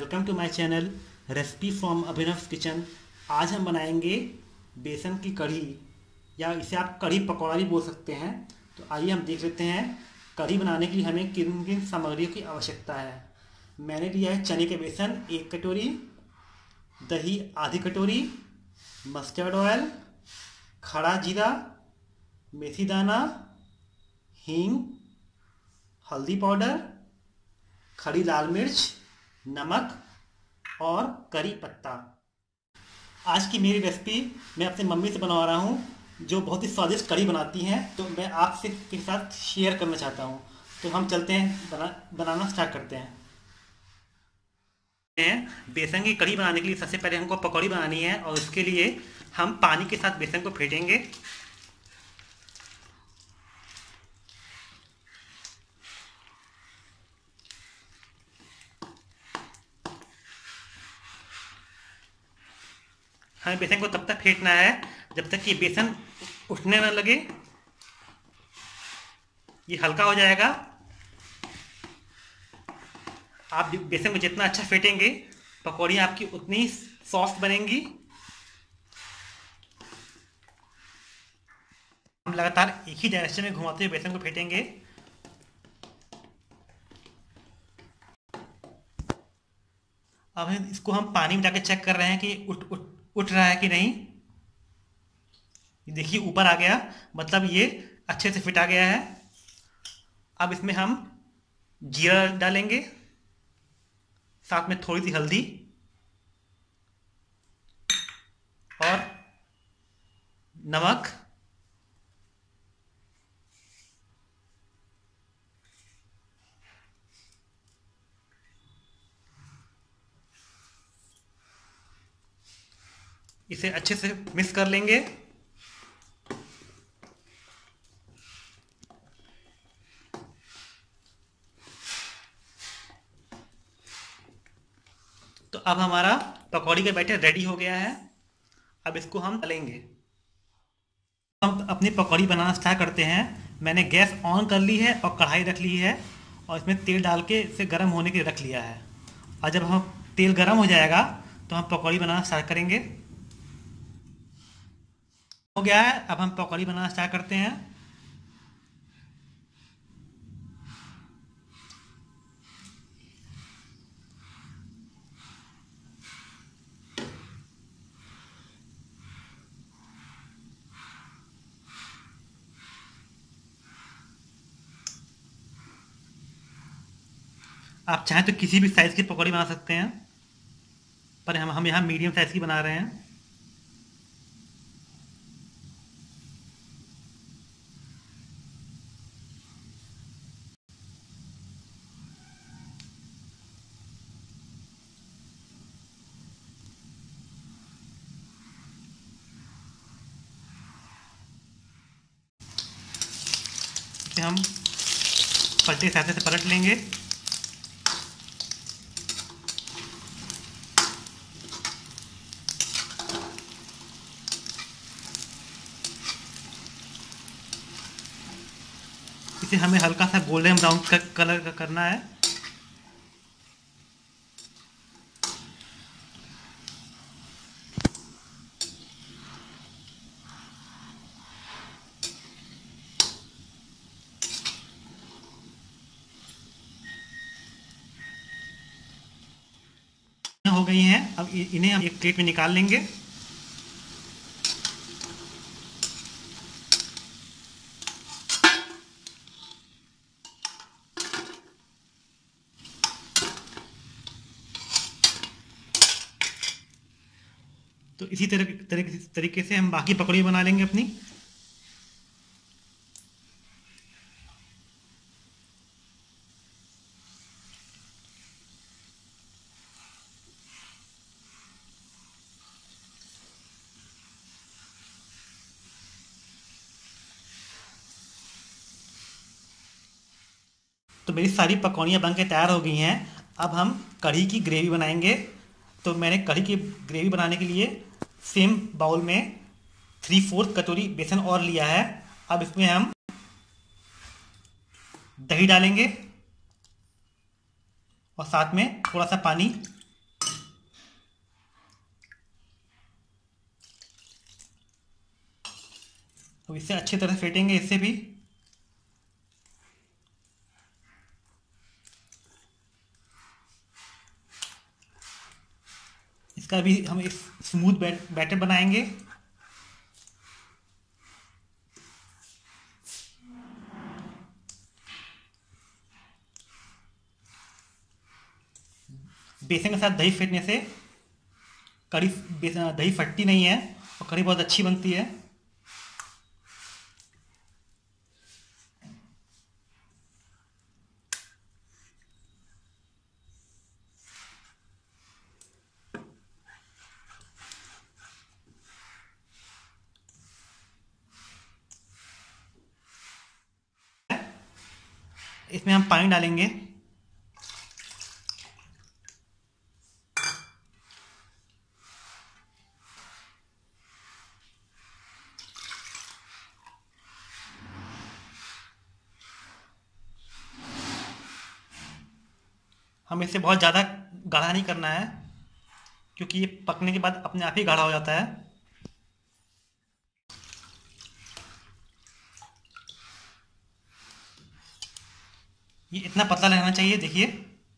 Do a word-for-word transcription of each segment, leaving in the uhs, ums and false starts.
Welcome to my channel recipe from Abhinav kitchen. आज हम बनाएंगे बेसन की कढ़ी, या इसे आप कढ़ी पकौड़ा भी बोल सकते हैं। तो आइए हम देख लेते हैं कढ़ी बनाने के लिए हमें किन किन सामग्रियों की आवश्यकता है। मैंने लिया है चने के बेसन एक कटोरी, दही आधी कटोरी, मस्टर्ड ऑयल, खड़ा जीरा, मेथी दाना, हींग, हल्दी पाउडर, खड़ी लाल मिर्च, नमक और करी पत्ता। आज की मेरी रेसिपी मैं अपनी मम्मी से बनवा रहा हूँ, जो बहुत ही स्वादिष्ट कढ़ी बनाती हैं, तो मैं आपसे के साथ शेयर करना चाहता हूँ। तो हम चलते हैं बना बनाना स्टार्ट करते हैं। बेसन की कढ़ी बनाने के लिए सबसे पहले हमको पकौड़ी बनानी है, और इसके लिए हम पानी के साथ बेसन को फेंटेंगे। हमें बेसन को तब तक फेंटना है जब तक कि बेसन उठने न लगे। ये हल्का हो जाएगा। आप बेसन को जितना अच्छा फेंटेंगे, पकौड़ी आपकी उतनी सॉफ्ट बनेंगी। हम लगातार एक ही डायरेक्शन में घुमाते हुए बेसन को फेंटेंगे। अब इसको हम पानी में जाके चेक कर रहे हैं कि उठ उठ उठ रहा है कि नहीं। देखिए ऊपर आ गया, मतलब ये अच्छे से फिटा गया है। अब इसमें हम जीरा डालेंगे, साथ में थोड़ी सी हल्दी और नमक, इसे अच्छे से मिक्स कर लेंगे। तो अब हमारा पकौड़ी का बैटर रेडी हो गया है। अब इसको हम तलेंगे। हम अपनी पकौड़ी बनाना स्टार्ट करते हैं। मैंने गैस ऑन कर ली है और कढ़ाई रख ली है, और इसमें तेल डाल के इसे गर्म होने के लिए रख लिया है। और जब हम तेल गर्म हो जाएगा तो हम पकौड़ी बनाना स्टार्ट करेंगे। हो गया है, अब हम पकौड़ी बनाना स्टार्ट करते हैं। आप चाहें तो किसी भी साइज़ की पकौड़ी बना सकते हैं, पर हम हम यहाँ मीडियम साइज़ की बना रहे हैं। इसे हम पलटे से से पलट लेंगे। इसे हमें हल्का सा गोल्डन ब्राउन कलर का करना है। हो गई हैं। अब इन्हें हम एक प्लेट में निकाल लेंगे। तो इसी तरह तरीके से हम बाकी पकौड़ी बना लेंगे अपनी। तो मेरी सारी पकौड़ियाँ बन के तैयार हो गई हैं। अब हम कढ़ी की ग्रेवी बनाएंगे। तो मैंने कढ़ी की ग्रेवी बनाने के लिए सेम बाउल में थ्री फोर्थ कटोरी बेसन और लिया है। अब इसमें हम दही डालेंगे और साथ में थोड़ा सा पानी तो इसे अच्छी तरह फेंटेंगे इससे भी। इसका भी हम इस स्मूथ बैटर बनाएंगे। बेसन के साथ दही फेंटने से कढ़ी दही फटती नहीं है और कढ़ी बहुत अच्छी बनती है। इसमें हम पानी डालेंगे। हमें इसे बहुत ज़्यादा गाढ़ा नहीं करना है, क्योंकि ये पकने के बाद अपने आप ही गाढ़ा हो जाता है। ये इतना पतला रहना चाहिए, देखिए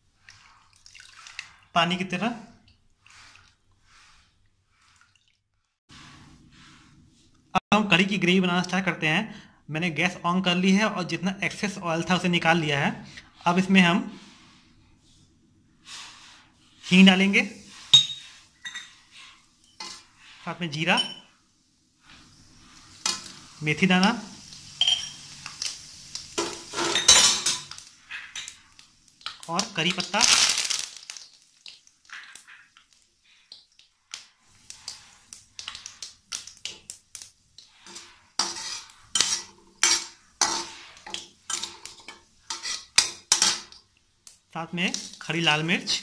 पानी की तरह। अब हम कढ़ी की ग्रेवी बनाना स्टार्ट करते हैं। मैंने गैस ऑन कर ली है और जितना एक्सेस ऑयल था उसे निकाल लिया है। अब इसमें हम हींग डालेंगे, साथ में जीरा, मेथी दाना और करी पत्ता। साथ में खड़ी लाल मिर्च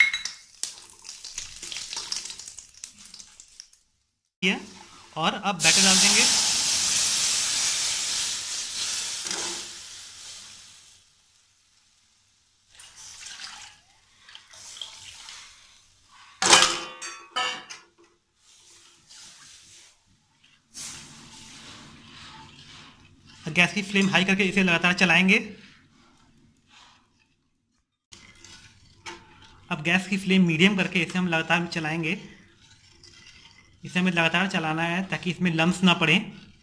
और अब बैटर डाल देंगे। गैस की फ्लेम हाई करके इसे लगातार चलाएंगे। अब गैस की फ्लेम मीडियम करके इसे हम लगातार चलाएंगे। इसे हमें लगातार चलाना है ताकि इसमें लम्स ना पड़े।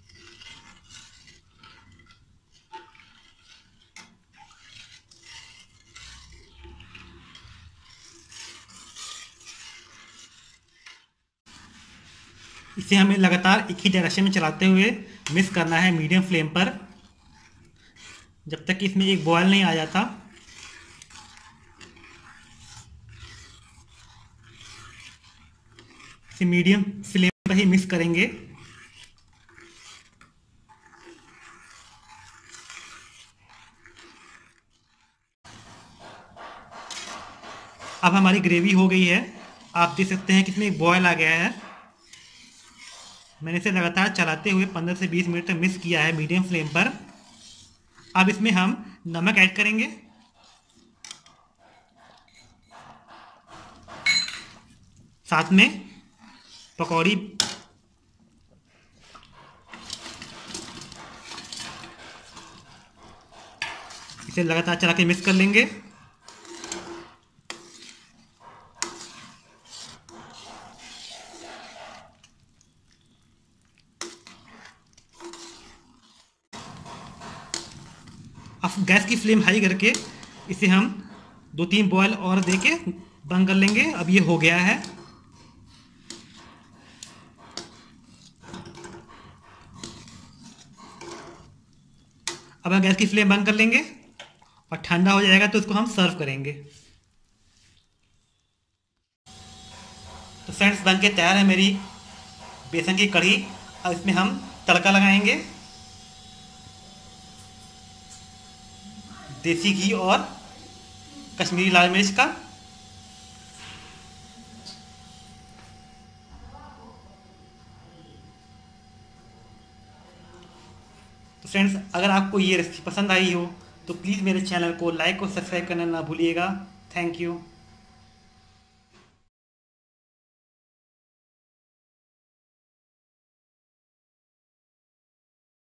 इसे हमें लगातार एक ही डायरेक्शन में चलाते हुए मिक्स करना है मीडियम फ्लेम पर, जब तक कि इसमें एक बॉयल नहीं आ जाता। इसे मीडियम फ्लेम पर ही मिक्स करेंगे। अब हमारी ग्रेवी हो गई है। आप देख सकते हैं कि इसमें एक बॉयल आ गया है। मैंने इसे लगातार चलाते हुए पंद्रह से बीस मिनट तक मिक्स किया है मीडियम फ्लेम पर। अब इसमें हम नमक ऐड करेंगे, साथ में पकौड़ी इसे लगातार चला के मिक्स कर लेंगे। अब गैस की फ्लेम हाई करके इसे हम दो तीन बॉयल और देके बंद कर लेंगे। अब ये हो गया है। अब हम गैस की फ्लेम बंद कर लेंगे और ठंडा हो जाएगा तो इसको हम सर्व करेंगे। तो फ्रेंड्स, बन के तैयार है मेरी बेसन की कढ़ी। अब इसमें हम तड़का लगाएंगे देसी घी और कश्मीरी लाल मिर्च का। तो फ्रेंड्स, अगर आपको ये रेसिपी पसंद आई हो तो प्लीज़ मेरे चैनल को लाइक और सब्सक्राइब करना ना भूलिएगा। Thank you.